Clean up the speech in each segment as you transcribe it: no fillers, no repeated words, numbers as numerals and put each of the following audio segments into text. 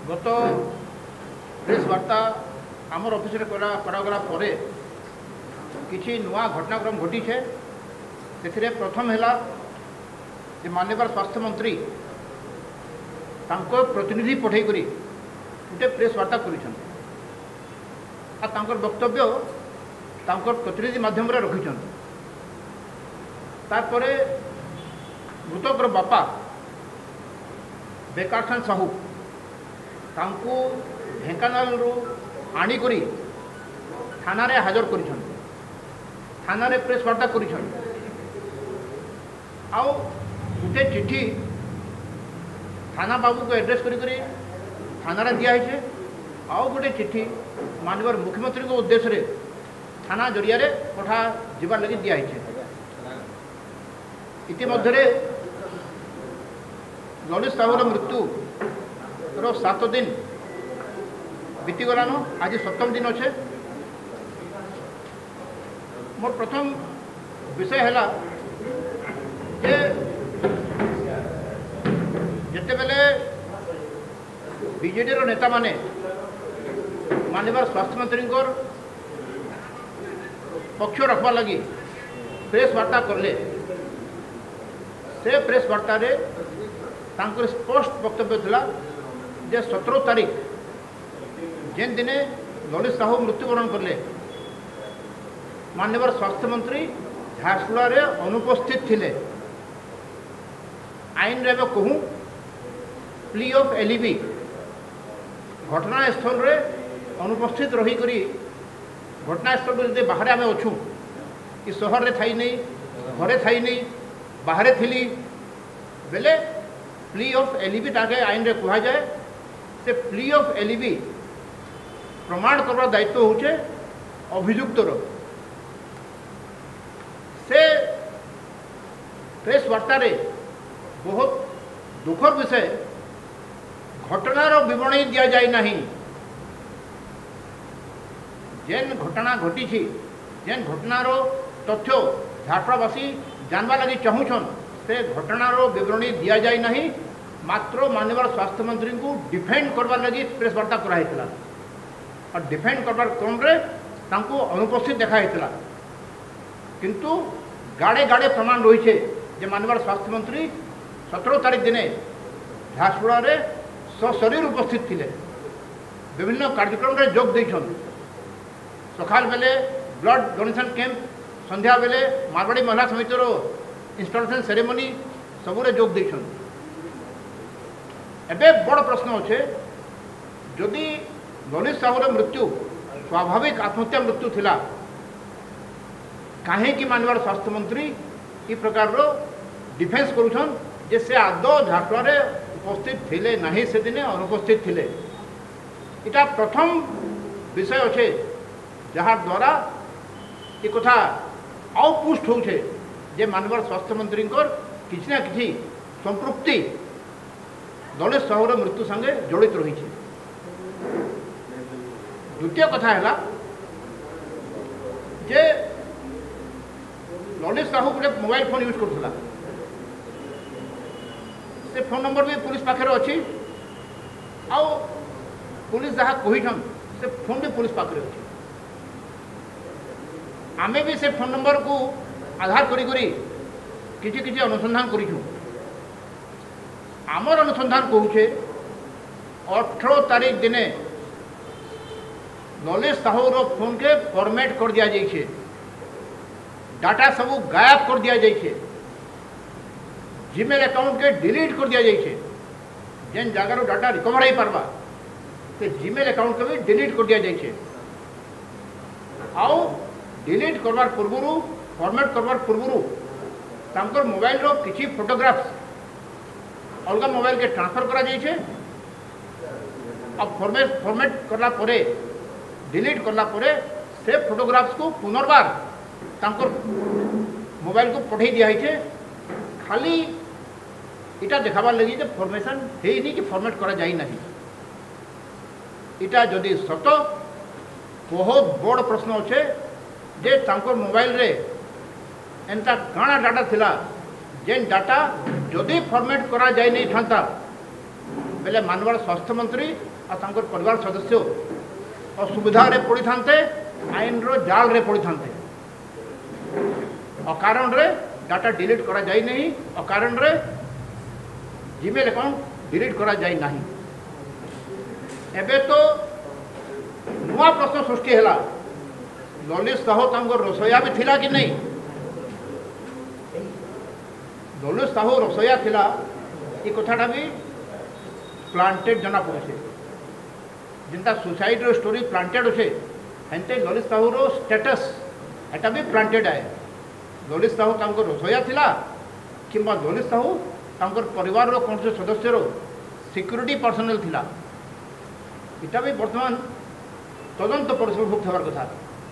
गत प्रेस वार्ता आमर ऑफिस करागला किसी नुआ घटनाक्रम घटी है। से प्रथम है माननीय स्वास्थ्य मंत्री प्रतिनिधि पठे गोटे प्रेस वार्ता कर वक्तव्य प्रतिनिधि माध्यम रखी। तारपरे मृतकर बापा बेकार साहू तांको ढेंकानाल आणिक थाना रे हाजर कर थाना रे प्रेस वार्ता कर गोटे चिठी थाना बाबू को एड्रेस करी थाना रे दिया है। आउ गोटे चिठी माननीय मुख्यमंत्री को उद्देश्य रे थाना जरिया रे पठा जीवार लगी दिया है। इतिमध्य ललित साहूर मृत्यु 7 दिन बीतीगलान। आज 7म दिन अच्छे। मोर प्रथम विषय है जिते बेले बीजेडी नेता माने माननीय स्वास्थ्य मंत्री पक्ष रखवा लगी प्रेस वार्ता करले से प्रेस वार्ता रे तांकर स्पष्ट वक्तव्य थिला जे 17 तारीख जेन दिने ललित साहू मृत्युवरण करले माननीय स्वास्थ्य मंत्री झारसुगुड़ा रे अनुपस्थित थिले। आईन रे कहूँ प्ली ऑफ एलिबी घटनास्थल रे अनुपस्थित रही करी घटनास्थल जो बाहर आम अच्छू कि सहर रे थी नहीं घरे थी नहीं बाहर थी बेले प्ली ऑफ एलिबी ताके आईन रे कहा जाए। से प्ली ऑफ एलिबी प्रमाण करवा दायित्व होचे अभियुक्तर। से प्रेस वार्ता रे बहुत दुखर विषय घटनार विवरणी दिया जाए नहीं। जेन घटना घटी जेन घटनार तथ्य झारसुगुड़ावासी जानवा लगी चाहूछन से घटनार विवरणी दिया जाए नहीं। मात्र माननीय स्वास्थ्य मंत्री को डिफेंड करवार लगी प्रेस वार्ता कराइला और डिफेंड करवार क्रम रे तांको अनुपस्थित देखाइला। किंतु गाड़े गाड़े प्रमाण रही है जे माननीय स्वास्थ्य मंत्री 17 तारीख दिने झारसुगुड़ा रे सशरीर उपस्थित थिले। विभिन्न कार्यक्रम रे जोग देछन। सकाल बेले ब्लड डोनेशन कैंप, संध्या बेले मारवाड़ी महिला समितिर इंस्टॉलेशन सेरेमनी सबुरे जोग देछन। एबे बड़ प्रश्न अच्छे जदि ललित साहूर मृत्यु स्वाभाविक आत्महत्या मृत्यु थिला कहीं माननीय स्वास्थ्य मंत्री इ प्रकार डिफेन्स करुछन जे से आदौ झारसुगुड़ा उपस्थित थिले नहीं से दिने अनुपस्थित थिले। इटा प्रथम विषय अच्छे जहाँ द्वारा ये कथा आउ पुष्ट होछे जे माननीय स्वास्थ्य मंत्री किसी ना किसी संपृक्ति ललित साहूर मृत्यु संगे जड़ित रही है। द्वितीय कथा है जे ललित साहू गोटे मोबाइल फोन यूज करथुला। से फोन नंबर भी पुलिस पाखे अच्छी आउ पुलिस जहाँ कहीछन से फोन भी पुलिस पाखे अच्छी। आमे भी से फोन नंबर को आधार करी किसी अनुसंधान करूँ। आमर अनुसंधान कहूचे 18 तारीख दिने ललित साहूर फोन के फॉर्मेट कर दिया जाइए, डाटा सब गायब कर दिया जाइए, जीमेल अकाउंट के डिलीट कर दिया जाइए। जेन जगार डाटा रिकवर हो पार्बा से जीमेल अकाउंट के भी डिलीट कर दिया जाइए। आउ डिलीट करवार पूर्व फॉर्मेट करवार पूर्व तांकर मोबाइल रो किसी फोटोग्राफ्स अलग मोबाइल के ट्रांसफर करा जाइए। अब फॉर्मेट करला परे डिलीट करला परे से फोटोग्राफ्स को पुनर्बार तांकर मोबाइल को पठे दिया है। खाली इटा देखाबार लगी जे फॉर्मेशन है नहीं कि फॉर्मेट करा जाई नहीं। इटा जदि सत बहुत बड़ प्रश्न अच्छे जे तांकर मोबाइल रे एंता काଣା डाटा थिला जेन डाटा जदि फॉर्मेट करा जाए नहीं था बेले मानवर स्वास्थ्य मंत्री और परिवार सदस्य असुविधा पड़ी था आईन जाल रे पड़ी था अकारण रे डाटा डिलीट करा जाई नहीं अकारण रे जीमेल अकाउंट डिलीट करा जाई नहीं एबे तो नुआ प्रश्न सृष्टि है ललित साहू तंग रसोईया भी थिला कि नहीं ललित साहू रसोईया थिला ये कथाटा भी प्लांटेड जना पड़े जिनता सुसाइड रो स्टोरी प्लांटेड अच्छे हेंते ललित साहू रो स्टेटस एटा भी प्लांटेड है ललित साहू तंग रसोईया थिला किंबा ललित साहू तंग परिवार रो कौन से सदस्य रो सिक्यूरीटी पर्सनल थिला इटा भी वर्तमान तदंत परिसरभुक्त होवार कथा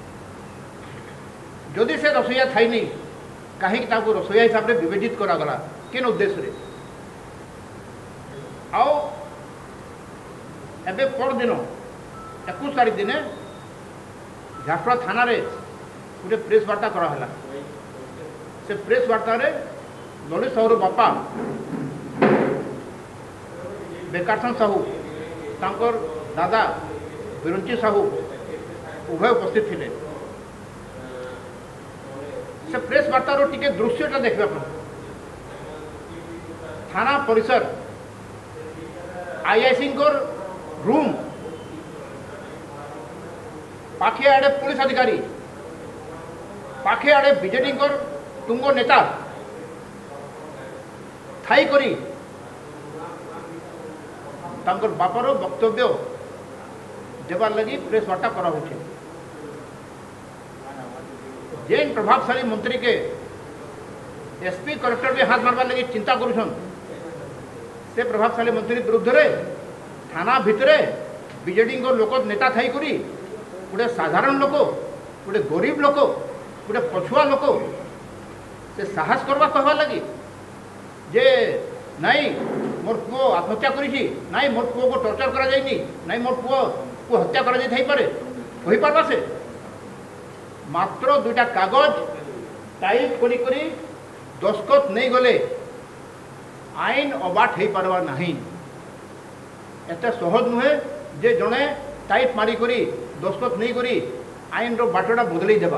जदि से रसोईया थाई नहीं कहीं रसोईया हिसाब से विवेचित करागला किन उद्देश्य आओ एबे परदिन 21 तारीख दिन झारपड़ा थाना रे गोटे प्रेस वार्ता कराला से प्रेस वार्ता रे ललित साहूर बापा बेकारसन साहू तांकर दादा बिरंची साहू उभय उपस्थित थे से प्रेस वार्तार टिके दृश्यटा देखा थाना परिसर आईआईसी रूम पाखे आड़े पुलिस अधिकारी पाखे आड़े बीजेडी तुंग नेता थाई करी तांकर बापार वक्तव्य देवार लगी प्रेस वार्ता करा होचे जेन प्रभावशाली मंत्री के एसपी कलेक्टर भी हाथ मारवार लगी चिंता करुछन से प्रभावशाली मंत्री विरुद्ध रे थाना भितरे बीजेडी लोक नेता थाई करी गोटे साधारण लोक गोटे गरीब लोक गोटे पछुआ लोक से साहस करवा कहवा लगी जे नहीं मोर पुओ आत्महत्या करी नहीं मोर पुओ को टर्चर करा जाइनी नहीं मोर पुओ को हत्या करा जाई थाई पारे कहि पारबा से मात्र दुईटा कागज टाइप करी करी दस्खत नहीं गले आईन अबाट हो पारवा नहीं एत सहज नुहे जे जड़े टाइप मारी करी दस्खत नहीं करी आईन रो बाटटा बदल देवा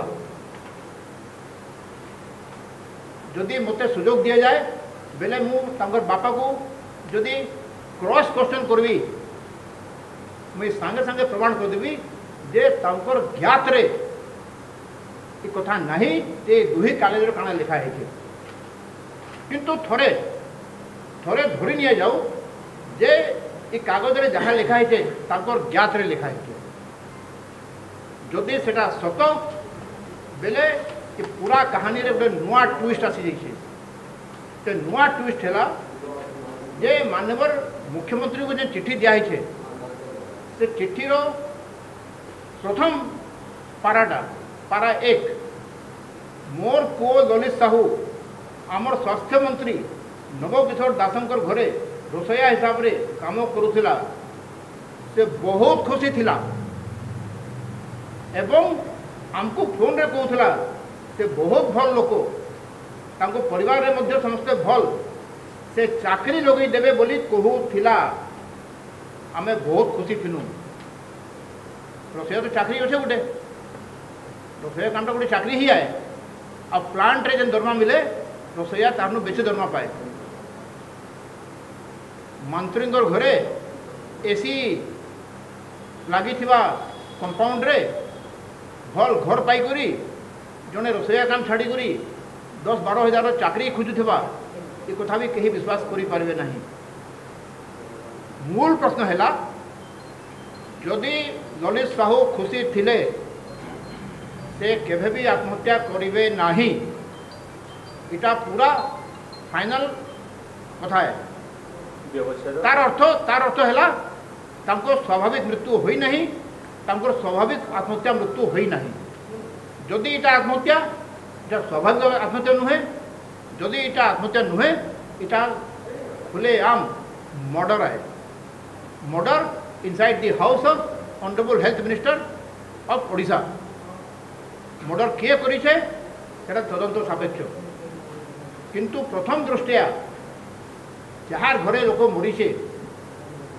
जदि मते सुजोग दिया जाए बेले मु तांकर बापा को जदि क्रॉस क्वेश्चन करबी मुई सांगे सांगे प्रमाण कर देबी जे तांकर ज्ञात रे ये कथा नहीं जे दुही कॉलेज काना लिखा है किंतु थोड़े थोड़े धरी निया जाऊ जे ये कागज रे जहाँ लिखा है तांकर ज्ञात रे लिखा है जदि सेटा सत बेले ये पूरा कहानी रे गोटे नुआ ट्विस्ट आसी जाइए ते नुआ ट्विस्ट है जे मानवर मुख्यमंत्री को जो चिट्ठी दिखाई से चिट्ठी रो प्रथम पाराटा पारा 1 मोर पुओ ललित साहू आमर स्वास्थ्य मंत्री नवकिशोर दासंकर घरे रोसैया हिसाब रे काम करुथिला से बहुत खुशी थिला एवं आमको फोन रे कहूला से बहुत भल लोक तांको परिवार रे मध्य समस्ते भल से चाकरी लगे देवे बोली कहूला आमे बहुत खुशी थिलु रोसैया तो चाकरी अच्छे गोटे रोसैया काम गोटे चाकरी ही आए आ प्लांट रे जन दरमा मिले रोसैया तारनु बेसी दरमा पाए मंत्री घरे एसी लगी कंपाउंड रे भल घर पाई जड़े रोसैया काम छाड़ी 10-12 हजार चाकरी खोजुवा ये कथा भी कहीं विश्वास करें ना मूल प्रश्न है जदि ललित साहू खुशी थिले से केभे भी आत्महत्या करेंगे नहीं इटा पूरा फाइनल कथा है तार अर्थ है स्वाभाविक मृत्यु होई नहीं स्वाभाविक आत्महत्या मृत्यु होई नहीं जदि इटा आत्महत्या इटा स्वाभाविक आत्महत्या नुहे जदि इटा आत्महत्या नुहे इटा खुले आम मर्डर है murder inside the house of honourable health minister of Odisha murder किए करिछे सेटा तदंत सापेक्ष किंतु प्रथम दृष्टिया जार घरे लोक मरीचे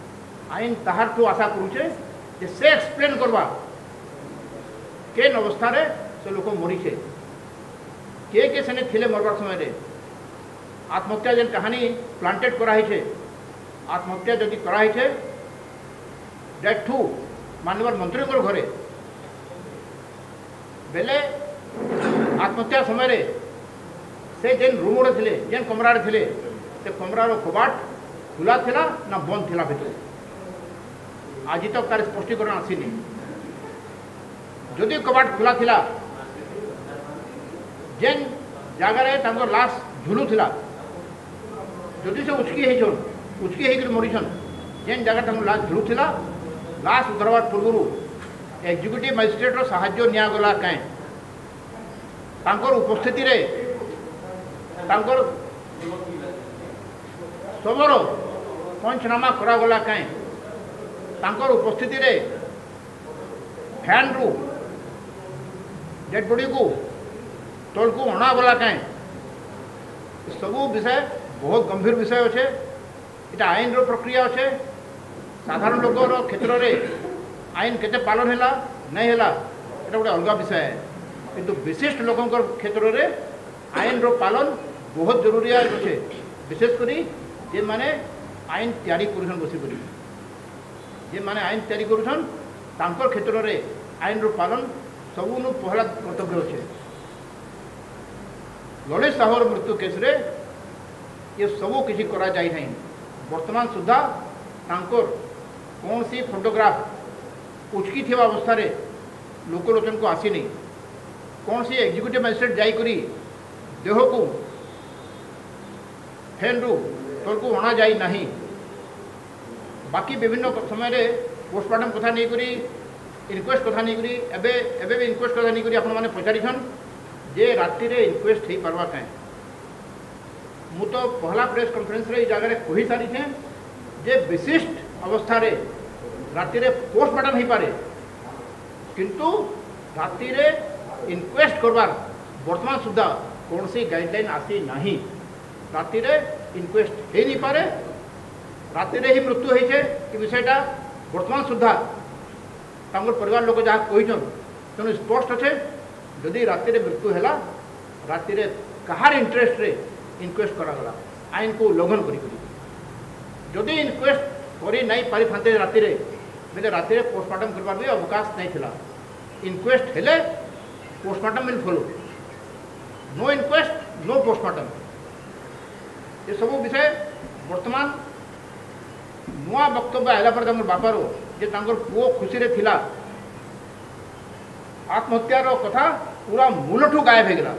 आईन ताहार ठू आशा करुचे जे से एक्सप्लेन करवा केन अवस्था रे से लोक मरीचे के सेने थिले मरबार समय रे आत्महत्या जेन कहानी प्लांटेड कराई छे आत्महत्या जदि कराई छे डेट ठू माननीय मंत्री घरे बेले आत्महत्या समय रे से जेन रूम रे थिले जेन कमरा रे थिले से कमरार कबाट खुला थिला ना बंद थिला भितर आज तक तार स्पष्टीकरण आसीनी जदि कबाट खुला थिला जेन जगार लाश झुलुला जदि से उचकी होकर मरीछन जेन जगह लाश झुलुला लाश उतरवार पूर्व एग्जीक्यूटिव मजिस्ट्रेटर साहाय्य निगला कहीं उपस्थिति रे शवर पंचनामा करागला कहीं उपस्थिति रे फैन रु डेड बॉडी को तल को अणागला कहीं सबू विषय बहुत गंभीर विषय अच्छे इटा आईन रो प्रक्रिया अच्छे साधारण लोकर क्षेत्र में आईन केते पालन है नहीं है ये गोटे अलग विषय है किंतु विशिष्ट लोकों क्षेत्र में आईन रो पालन बहुत जरूरी अच्छे विशेषकर जे माने आईन तैयारी करुछन बसिक जे माने आईन तैयारी करुछन तांकर क्षेत्र में आईन रो पालन सबुनु पहला कर्तव्य अच्छे ललित साहूर मृत्यु केस रे ये सबू किसी करा जाई नहीं वर्तमान सुधा तांकर कौन सी फोटोग्राफ उचकी थी अवस्था रे लोकलोचन को आसी नहीं कौन सी एग्जीक्यूटिव मजिस्ट्रेट जाइकरी देह को फैन रु तल को अणा जाई नहीं बाकी विभिन्न समय रे पोस्टमार्टम कथा नहीं करी इनक्वेस्ट कथा नहीं करी एबे भी इनक्वेस्ट कथा नहीं करी आपण माने पचारिछन जे राति रे इनक्वेस्ट हो पार्बा कहीं मु तो पहला प्रेस कॉन्फ्रेंस रे जगह कही सारी थे जे विशिष्ट अवस्था रे राति रे पोस्टमार्टम हो पारे किंतु राति रे इनक्वेस्ट करवार वर्तमान सुधा कौन सी गाइडलाइन आसी नहीं राति रे इनक्वेस्ट हो नहीं पारे राति रे ही मृत्यु होइछे कि विषयटा वर्तमान सुधा परिवार लोक जहाँ कहीचन तेणु स्पष्ट अच्छे जदि राति रे मृत्यु है राति रे कहार इंटरेस्ट रे इनक्वेस्ट करागला आईन को उल्लंघन करी इनक्वेस्ट करी नहीं पारि थांते राति रे बेले राति रे पोस्टमार्टम करबार भी अवकाश नहीं थिला इनक्वेस्ट हेले postmortem will follow no inquest no postmortem ये सब विषय वर्तमान नुआ वक्तव्य आला पर बापार जे पुओ खुशी रे थिला आत्महत्यार कथा पूरा मूलठू गायब हो गला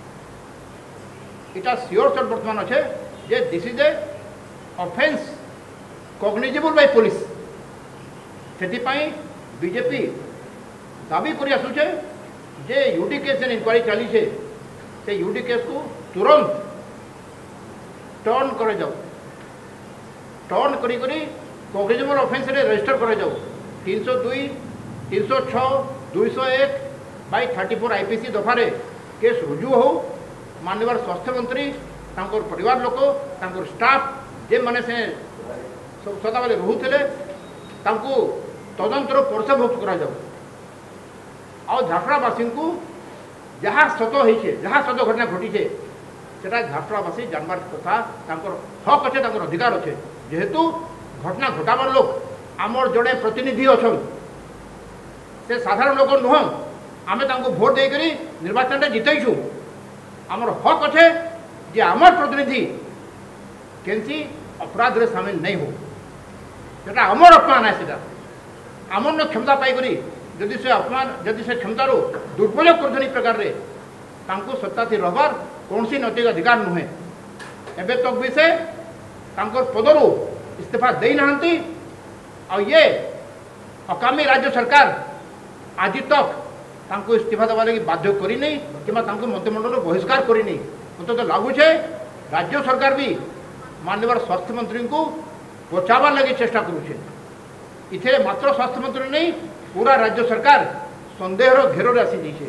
इटा सियोर शॉट वर्तमान अच्छे जे this is a offence cognizable by police से बीजेपी दाबी कर आसुचे जे यूडी केस इनक्वारी चली से यूडी केस को तुरंत टर्न कर जाओ टर्न करी कॉग्निजेबल ऑफेंस रे रजिस्टर कर जाओ 302 306 201 बाई 34 आईपीसी दफारे केस रुजु हो माननीय स्वास्थ्य मंत्री तांकर परिवार लोक तांकर स्टाफ जे माने से सदाबले रोहुथिले तांको तदंतर परिसरभुक्त करा जाओ आ झारसुगुड़ावासी को जहाँ सत होइछे जहाँ सत घटना घटीछे सेटा झारसुगुड़ावासी जानबार कथा तांकर हक अच्छे तांकर अधिकार अच्छे जेहेतु घटना घटाबार लोक आमर जड़े प्रतिनिधि अच्छा से साधारण लोक नुह आमे तांको भोट देकरी निर्वाचन में जितैछु आमर हक अच्छे जे आमर प्रतिनिधि केनसी अपराध रे सामिल नहीं हो सेटा आमर अपमान है सेटा आमर न क्षमता पाई जदि से अपमान जदि से क्षमतार दुर्प्रयोग कर प्रकार रे तांको सत्ता थी रहबार कौन सी नैतिक अधिकार नुहे एबे तक भी से तांकर पदरू इस्तीफा दे नाहंती और ये अकामी राज्य सरकार आज तक तांको इस्तीफा देवा लगी बाध्य करी नहीं कि मंत्रिमंडल बहिष्कार करी नहीं मत तो लगुचे राज्य सरकार भी माननीय स्वास्थ्य मंत्री को बचावार लगी चेष्टा करुचे इथे मात्र स्वास्थ्य मंत्री नहीं पूरा राज्य सरकार संदेहर घेर आसी जाइए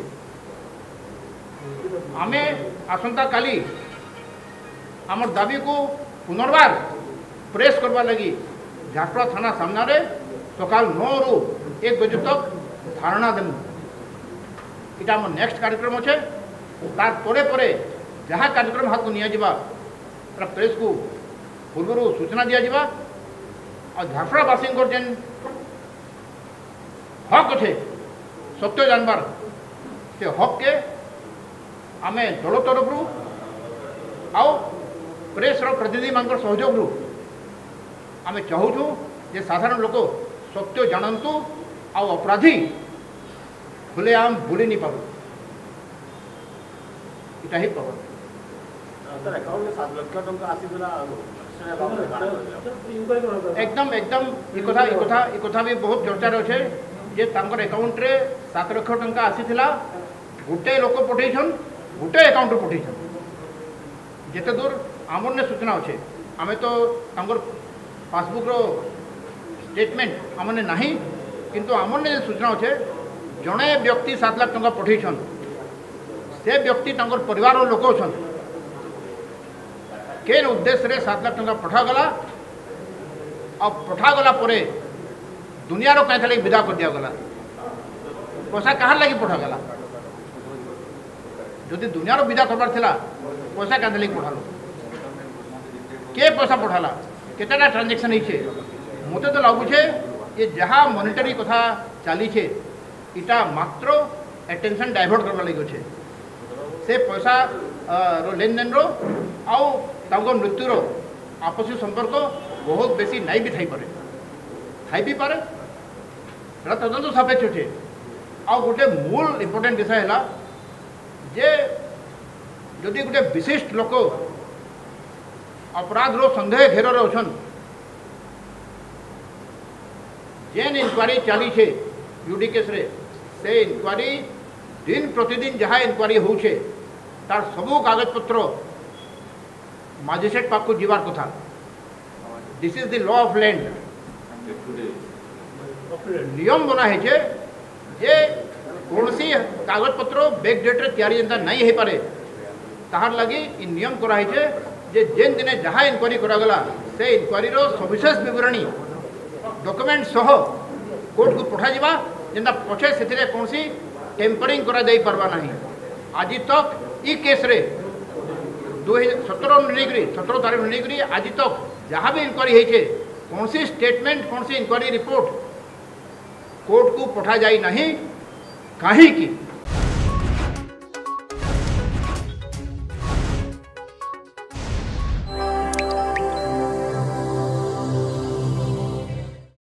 आमे आसंता काली आमर दाबी को पुनर्बार प्रेस करवा लगी झारपड़ा थाना सामने सकाल 9 रु 1 बजे तक धारणा देमु। इटा मोर नेक्स्ट कार्यक्रम अच्छे। तार परे परे जहाँ कार्यक्रम हाथ को निया जिबा प्रेस को पूर्व सूचना दिया जिबा और झारपड़ावासी जेन हक अच्छे सत्य जानबार से हक के आमे दल तरफ आउ प्रेस प्रतिनिधि मान सहयोग रू आमे चाहूँ जे साधारण लोक सत्य जानतु आउ अपराधी खुले आम बुली नहीं पाबू। इटा ही प्रभाव एकदम एकदम ये कथा भी बहुत चर्चार अच्छे जे तांकर अकाउंट रे 7 लाख टंका आसीथिला गोटे लोक पठेछन गोटे अकाउंट रे पठेछन। जेते दूर आमर ने सूचना अच्छे आमे तो तांकर पासबुक रो स्टेटमेंट आमने नहीं किंतु आमर ने सूचना अच्छे जड़े व्यक्ति 7 लाख टंका पठेछन से व्यक्ति तांकर परिवार लोक अच्छा केन उद्देश्य रे 7 लाख टंका पठागला और पठागला परे दुनिया कहीं लगे विदा कर दिगला पैसा कहाँ लगी पठागला जदि दुनिया विदा करबार थिला पैसा कहीं लगे पठालो के पैसा पठाला केतेटा ट्रांजेक्शन होइछे मते तो लगुछे ये जहाँ मॉनिटरी कथा चली छे इटा मात्र अटेंशन डाइवर्ट करवा लगी अच्छे से पैसा रो लेन देन रो आउ तांको मृत्युर आपसी संपर्क बहुत बेसी नहीं भी थाई भी पारे तदंत सापेक्ष अच्छे। आ गोटे मूल इम्पोर्टेंट विषय है जे जदि गोटे विशिष्ट लोक अपराध रो संदेह घेर अच्छन जेन इनक्वारी चली छे यूडी केस रे से इनक्वारी दिन प्रतिदिन जहाँ इनक्वारी होछे तार सबू कागज पत्र मजिस्ट्रेट पाक को जीवार कथा। This is the law of land नियम बना है जे कौन सी कागज पत्र बैक डेट रे तैयारी जनता नहीं हो पारे ताहार लगी इ नियम करा है जे जेन दिन जहाँ इनक्वारी करागला से इनक्वारी रो सविशेष विवरणी डॉक्यूमेंट सह कोर्ट को पठा जावा जेनता पछे से कौन सी टेम्परिंग करा जाई परवा नहीं। आज तक इ केस रे 17 तारीख नहीं आज तक जहाँ भी इनक्वारी है कौन सी स्टेटमेंट कौन सी इनक्वारी रिपोर्ट कोर्ट को पठा जाई नहीं कहीं की